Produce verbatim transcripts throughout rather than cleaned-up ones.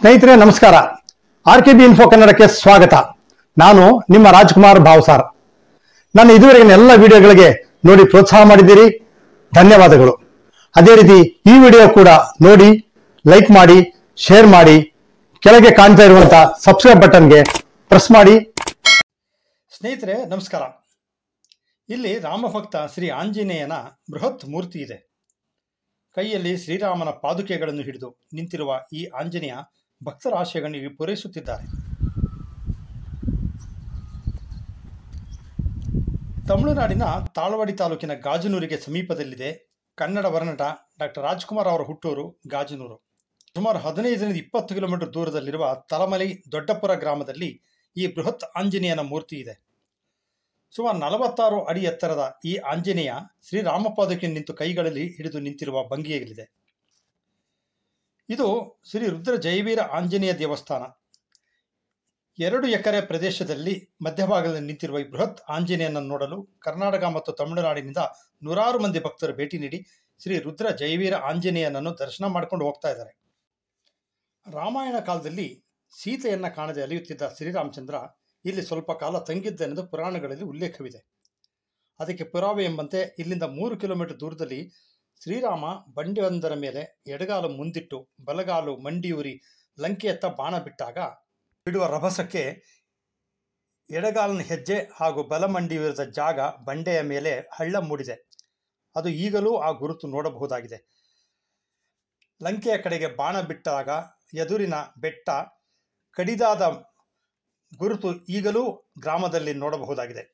ಸ್ನೇಹಿತರೆ ನಮಸ್ಕಾರ. R K B info ಕನ್ನಡಕ್ಕೆ ಸ್ವಾಗತ. ನಾನು ನಿಮ್ಮ ರಾಜ್ಕುಮಾರ್ ಭಾವಸಾರ್. ನನ್ನ ಇದುವರೆಗಿನ ಎಲ್ಲ ವಿಡಿಯೋಗಳಿಗೆ ನೋಡಿ ಪ್ರೋತ್ಸಾಹ ಮಾಡಿದ್ದೀರಿ, ಧನ್ಯವಾದಗಳು. ಅದೇ ರೀತಿ ಈ ವಿಡಿಯೋ ಕೂಡ ನೋಡಿ ಲೈಕ್ ಮಾಡಿ, ಶೇರ್ ಮಾಡಿ, ಕೆಳಗೆ ಕಾಣ್ತಾ ಇರುವಂತಹ ಸಬ್ಸ್ಕ್ರೈಬ್ ಬಟನ್ಗೆ ಪ್ರೆಸ್ ಮಾಡಿ. ಸ್ನೇಹಿತರೆ ನಮಸ್ಕಾರ. ಇಲ್ಲಿ ರಾಮಭಕ್ತ ಶ್ರೀ ಆಂಜನೇಯನ ಬೃಹತ್ ಮೂರ್ತಿ ಇದೆ. ಕೈಯಲ್ಲಿ ಶ್ರೀರಾಮನ ಪಾದುಕೆಗಳನ್ನು ಹಿಡಿದು ನಿಂತಿರುವ ಈ ಆಂಜನೇಯ ಭಕ್ತರ ಆಶಯಗಳನ್ನು ಪೂರೈಸುತ್ತಿದ್ದಾರೆ. ತಮಿಳುನಾಡಿನ ತಾಳವಾಡಿ ತಾಲೂಕಿನ ಗಾಜನೂರಿಗೆ ಸಮೀಪದಲ್ಲಿದೆ. ಕನ್ನಡ ವರ್ಣಟ ಡಾಕ್ಟರ್ ರಾಜ್ಕುಮಾರ್ ಅವರ ಹುಟ್ಟೂರು ಗಾಜನೂರು. ಸುಮಾರು ಹದಿನೈದರಿಂದ ಇಪ್ಪತ್ತು ಕಿಲೋಮೀಟರ್ ದೂರದಲ್ಲಿರುವ ತಲಮಲೈ ದೊಡ್ಡಪುರ ಗ್ರಾಮದಲ್ಲಿ ಈ ಬೃಹತ್ ಆಂಜನೇಯನ ಮೂರ್ತಿ ಇದೆ. ಸುಮಾರು ನಲವತ್ತಾರು ಅಡಿ ಎತ್ತರದ ಈ ಆಂಜನೇಯ ಶ್ರೀರಾಮ ಪಾದುಕೆ ನಿಂತು ಕೈಗಳಲ್ಲಿ ಹಿಡಿದು ನಿಂತಿರುವ ಭಂಗಿಯಲ್ಲಿದೆ. ಇದು ಶ್ರೀ ರುದ್ರ ಜಯವೀರ ಆಂಜನೇಯ ದೇವಸ್ಥಾನ. ಎರಡು ಎಕರೆ ಪ್ರದೇಶದಲ್ಲಿ ಮಧ್ಯಭಾಗದಲ್ಲಿ ನಿಂತಿರುವ ಈ ಬೃಹತ್ ಆಂಜನೇಯನನ್ನು ನೋಡಲು ಕರ್ನಾಟಕ ಮತ್ತು ತಮಿಳುನಾಡಿನಿಂದ ನೂರಾರು ಮಂದಿ ಭಕ್ತರು ಭೇಟಿ ನೀಡಿ ಶ್ರೀ ರುದ್ರ ಜಯವೀರ ಆಂಜನೇಯನನ್ನು ದರ್ಶನ ಮಾಡಿಕೊಂಡು ಹೋಗ್ತಾ ಇದ್ದಾರೆ. ರಾಮಾಯಣ ಕಾಲದಲ್ಲಿ ಸೀತೆಯನ್ನ ಕಾಣದೆ ಅಲಿಯುತ್ತಿದ್ದ ಶ್ರೀರಾಮಚಂದ್ರ ಇಲ್ಲಿ ಸ್ವಲ್ಪ ಕಾಲ ತಂಗಿದ್ದನೆಂದು ಪುರಾಣಗಳಲ್ಲಿ ಉಲ್ಲೇಖವಿದೆ. ಅದಕ್ಕೆ ಪುರಾವೆ ಎಂಬಂತೆ ಇಲ್ಲಿಂದ ಮೂರು ಕಿಲೋಮೀಟರ್ ದೂರದಲ್ಲಿ ಶ್ರೀರಾಮ ಬಂಡೆಯೊಂದರ ಮೇಲೆ ಎಡಗಾಲು ಮುಂದಿಟ್ಟು ಬಲಗಾಲು ಮಂಡಿಯೂರಿ ಲಂಕೆಯತ್ತ ಬಾಣ ಬಿಟ್ಟಾಗ ಬಿಡುವ ರಭಸಕ್ಕೆ ಎಡಗಾಲಿನ ಹೆಜ್ಜೆ ಹಾಗೂ ಬಲಮಂಡಿಯೂರಿದ ಜಾಗ ಬಂಡೆಯ ಮೇಲೆ ಹಳ್ಳ ಮೂಡಿದೆ. ಅದು ಈಗಲೂ ಆ ಗುರುತು ನೋಡಬಹುದಾಗಿದೆ. ಲಂಕೆಯ ಕಡೆಗೆ ಬಾಣ ಬಿಟ್ಟಾಗ ಎದುರಿನ ಬೆಟ್ಟ ಕಡಿದಾದ ಗುರುತು ಈಗಲೂ ಗ್ರಾಮದಲ್ಲಿ ನೋಡಬಹುದಾಗಿದೆ.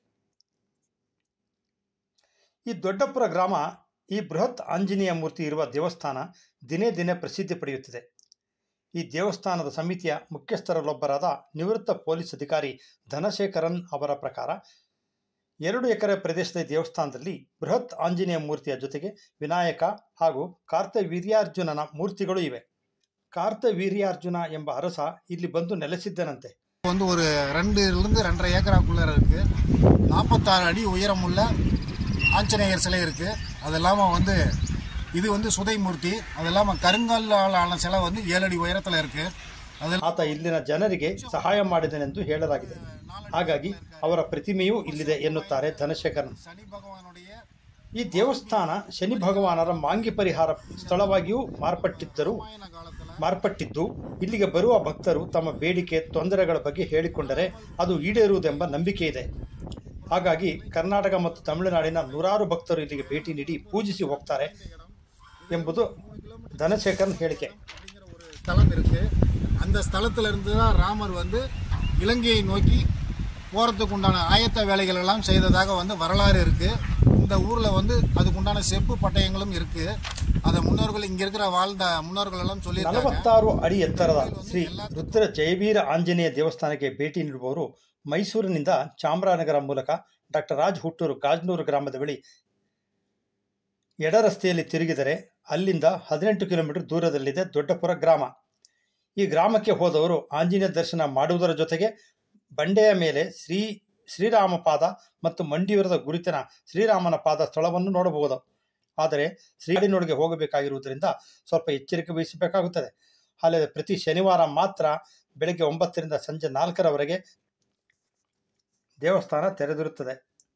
ಈ ದೊಡ್ಡಪುರ ಗ್ರಾಮ ಈ ಬೃಹತ್ ಆಂಜನೇಯ ಮೂರ್ತಿ ಇರುವ ದೇವಸ್ಥಾನ ದಿನೇ ದಿನೇ ಪ್ರಸಿದ್ಧಿ ಪಡೆಯುತ್ತಿದೆ. ಈ ದೇವಸ್ಥಾನದ ಸಮಿತಿಯ ಮುಖ್ಯಸ್ಥರಲ್ಲೊಬ್ಬರಾದ ನಿವೃತ್ತ ಪೊಲೀಸ್ ಅಧಿಕಾರಿ ಧನಶೇಖರನ್ ಅವರ ಪ್ರಕಾರ ಎರಡು ಎಕರೆ ಪ್ರದೇಶದ ದೇವಸ್ಥಾನದಲ್ಲಿ ಬೃಹತ್ ಆಂಜನೇಯ ಮೂರ್ತಿಯ ಜೊತೆಗೆ ವಿನಾಯಕ ಹಾಗೂ ಕಾರ್ತವೀರ್ಯಾರ್ಜುನನ ಮೂರ್ತಿಗಳು ಇವೆ. கார்த்தவீர்யார்ஜுனா ಎಂಬ ಅರಸ ಇಲ್ಲಿ ಬಂದು ನೆಲೆಸಿದ್ದನಂತೆ. வந்து ஒரு ரெண்டுலேருந்து ரெண்டரை ஏக்கராக்குள்ளே இருக்குது. நாற்பத்தாறு அடி உயரமுள்ள ஆஞ்சநேயர் சிலை இருக்குது. அது இல்லாமல் வந்து இது வந்து சுதைமூர்த்தி. அது இல்லாமல் கருங்கல்லான சிலை வந்து ஏழு ಅಡಿ ಉಯರத்தில் இருக்குது. ಅದು ಆತ ಇಲ್ಲಿನ ಜನರಿಗೆ ಸಹಾಯ ಮಾಡಿದನೆಂದು ಹೇಳಲಾಗಿದೆ. ಹಾಗಾಗಿ ಅವರ ಪ್ರತಿಮೆಯೂ ಇಲ್ಲಿದೆ ಎನ್ನುತ್ತಾರೆ ಧನಶೇಖರನ್. ಶನಿ ಭಗವಾನುடைய ಈ ದೇವಸ್ಥಾನ ಶನಿ ಭಗವಾನರ ಮಾಂಗಿ ಪರಿಹಾರ ಸ್ಥಳವಾಗಿಯೂ ಮಾರ್ಪಟ್ಟಿದ್ದರು ಮಾರ್ಪಟ್ಟಿದ್ದು ಇಲ್ಲಿಗೆ ಬರುವ ಭಕ್ತರು ತಮ್ಮ ಬೇಡಿಕೆ ತೊಂದರೆಗಳ ಬಗ್ಗೆ ಹೇಳಿಕೊಂಡರೆ ಅದು ಈಡೇರುವುದೆಂಬ ನಂಬಿಕೆ ಇದೆ. ಹಾಗಾಗಿ ಕರ್ನಾಟಕ ಮತ್ತು ತಮಿಳುನಾಡಿನ ನೂರಾರು ಭಕ್ತರು ಇಲ್ಲಿಗೆ ಭೇಟಿ ನೀಡಿ ಪೂಜಿಸಿ ಹೋಗ್ತಾರೆ ಎಂಬುದು ಧನಶೇಖರನ್ ಹೇಳಿಕೆ. ஸ்தலம் இருக்கு. அந்த ஸ்தலத்துல இருந்து தான் ராமர் வந்து இலங்கையை நோக்கி போறதுக்கு உண்டான ஆயத்த வேலைகள் எல்லாம் செய்ததாக வந்து வரலாறு இருக்கு. இந்த ஊர்ல வந்து அதுக்குண்டான செப்பு பட்டயங்களும் இருக்கு. அதை முன்னோர்கள் இங்க இருக்கிற வாழ்ந்த முன்னோர்கள் எல்லாம் சொல்லி ನಲವತ್ತಾರು ಅಡಿ ಎತ್ತರದ ಶ್ರೀ ರುದ್ರ ಜಯವೀರ ಆಂಜನೇಯ ದೇವಸ್ಥಾನಕ್ಕೆ ಭೇಟಿ ನೀಡುವವರು ಮೈಸೂರಿನಿಂದ ಚಾಮರಾಜನಗರ ಮೂಲಕ ಡಾಕ್ಟರ್ ರಾಜ್ ಹುಟ್ಟೂರು ಗಾಜನೂರು ಗ್ರಾಮದ ಬಳಿ ಎಡ ರಸ್ತೆಯಲ್ಲಿ ತಿರುಗಿದರೆ ಅಲ್ಲಿಂದ ಹದಿನೆಂಟು ಕಿಲೋಮೀಟರ್ ದೂರದಲ್ಲಿದೆ ದೊಡ್ಡಪುರ ಗ್ರಾಮ. ಈ ಗ್ರಾಮಕ್ಕೆ ಹೋದವರು ಆಂಜನೇಯ ದರ್ಶನ ಮಾಡುವುದರ ಜೊತೆಗೆ ಬಂಡೆಯ ಮೇಲೆ ಶ್ರೀ ಶ್ರೀರಾಮ ಪಾದ ಮತ್ತು ಮಂಡಿಯೂರದ ಗುರುತಿನ ಶ್ರೀರಾಮನ ಪಾದ ಸ್ಥಳವನ್ನು ನೋಡಬಹುದು. ಆದರೆ ಶ್ರೀಡಿನೊಳಗೆ ಹೋಗಬೇಕಾಗಿರುವುದರಿಂದ ಸ್ವಲ್ಪ ಎಚ್ಚರಿಕೆ ವಹಿಸಬೇಕಾಗುತ್ತದೆ. ಅಲ್ಲದೆ ಪ್ರತಿ ಶನಿವಾರ ಮಾತ್ರ ಬೆಳಗ್ಗೆ ಒಂಬತ್ತರಿಂದ ಸಂಜೆ ನಾಲ್ಕರವರೆಗೆ ದೇವಸ್ಥಾನ ತೆರೆದಿರುತ್ತದೆ.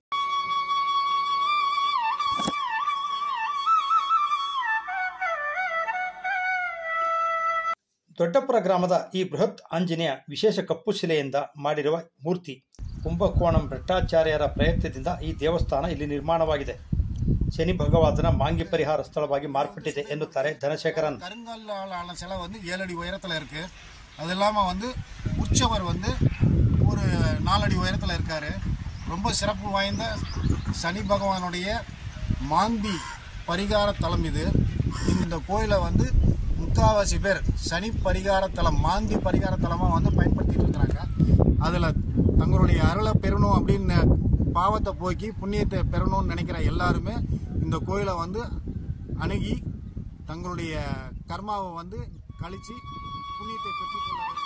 ದೊಡ್ಡಪುರ ಗ್ರಾಮದ ಈ ಬೃಹತ್ ಆಂಜನೇಯ ವಿಶೇಷ ಕಪ್ಪು ಶಿಲೆಯಿಂದ ಮಾಡಿರುವ ಮೂರ್ತಿ. ಕುಂಭಕೋಣಂ ಭಟ್ಟಾಚಾರ್ಯರ ಪ್ರಯತ್ನದಿಂದ ಈ ದೇವಸ್ಥಾನ ಇಲ್ಲಿ ನಿರ್ಮಾಣವಾಗಿದೆ. ಶನಿ ಭಗವಾದನ ಮಾಂಗಿ ಪರಿಹಾರ ಸ್ಥಳವಾಗಿ ಮಾರ್ಪಟ್ಟಿದೆ ಎನ್ನುತ್ತಾರೆ ಧನಶೇಖರನ್. கருங்கல்லான சிலை வந்து ஏழு அடி உயரத்தில் இருக்குது. அது இல்லாமல் வந்து உற்சவர் வந்து ஒரு நாலு அடி உயரத்தில் இருக்கார். ரொம்ப சிறப்பு வாய்ந்த சனி பகவானுடைய மாந்தி பரிகார தலம் இது. இந்த கோயிலை வந்து முக்காவாசி பேர் சனி பரிகார தலம் மாந்தி பரிகார தலமாக வந்து பயன்படுத்திட்டு இருக்கிறாங்க. அதில் தங்களுடைய அருளை பெறணும் அப்படின்னு பாவத்தை போக்கி புண்ணியத்தை பெறணும்னு நினைக்கிற எல்லாருமே இந்த கோயிலை வந்து அணுகி தங்களுடைய கர்மாவை வந்து கழித்து புண்ணியத்தை பெற்றுக்கொள்ள